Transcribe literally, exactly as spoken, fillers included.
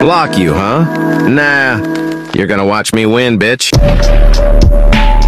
Block you, huh? Nah. You're gonna watch me win, bitch.